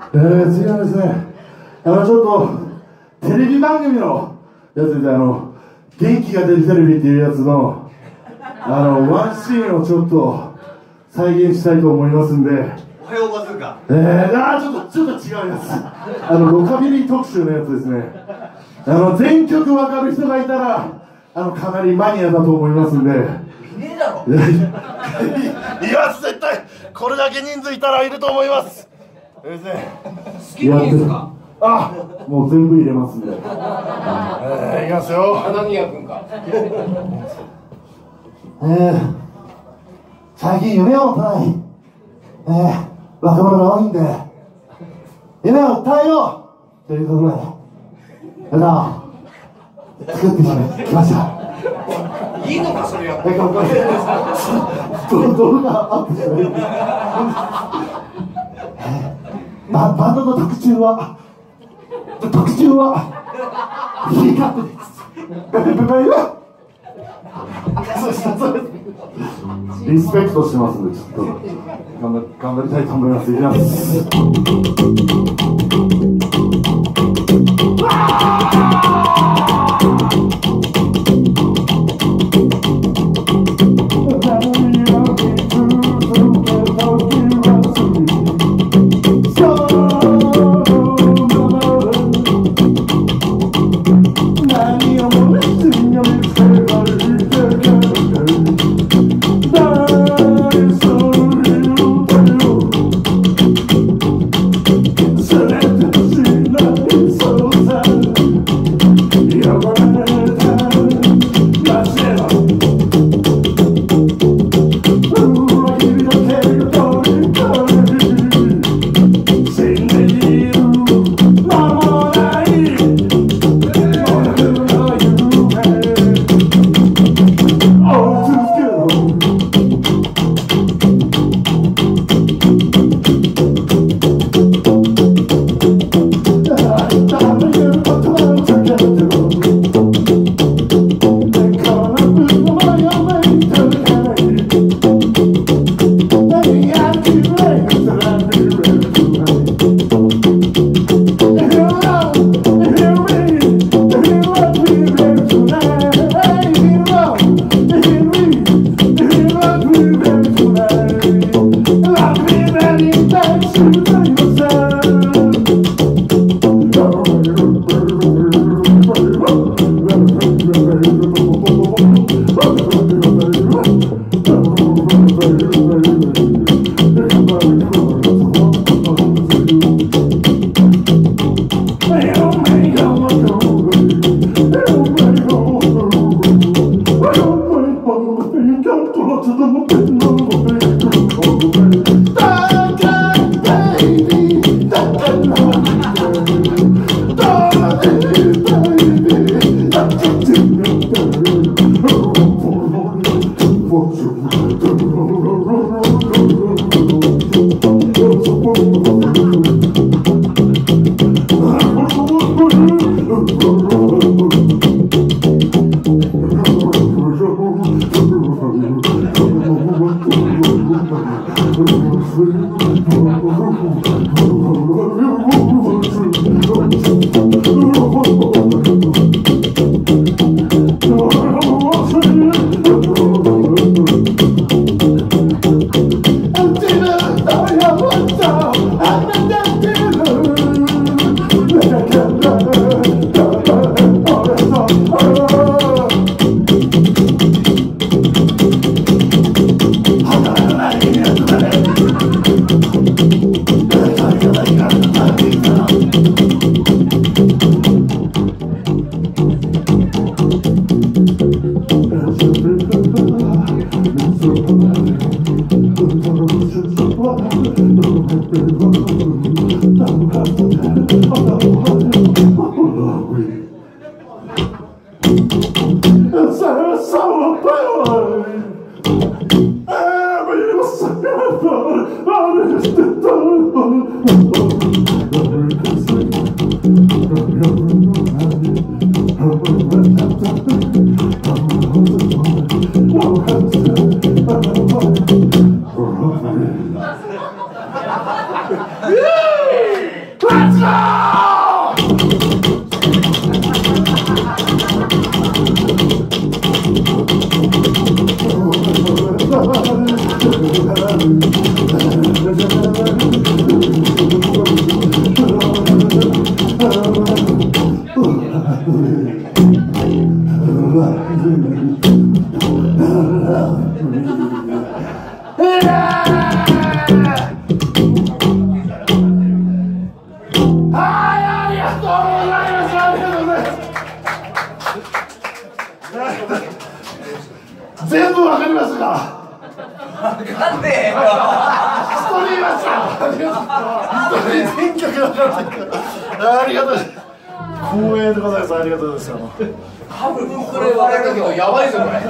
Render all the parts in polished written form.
次はですね、ちょっとテレビ番組のやつで元気が出るテレビっていうやつのワンシーンをちょっと再現したいと思いますんで。 おはようバズーカ。 ちょっと違うやつ。ロカビリー特集のやつですね。全曲わかる人がいたらかなりマニアだと思いますんで。 いねえだろ。 いや絶対これだけ人数いたらいると思います。ですね。 好きなんですか。 もう全部入れますんで。いきますよ。 何やくんか。 最近夢を捉え、若者が多いんで夢を訴えようということで歌を作ってきました。 いいのかそれやって。 動画アップしてる。バンドの特徴はヒーカップです。リスペクトしてますんで、ちょっと頑張りたいと思います。いきます。 全部わかりますか？ なんでよ。 一人いました。一人全曲わかってる。ありがとう。光栄でございます。ありがとうございます。 多分これ割れたけどやばいぞこれ。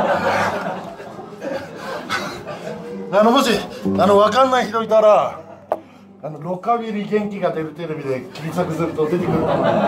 もしわかんない人いたらロカビリー元気が出るテレビで検索すると出てくると思います。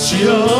幸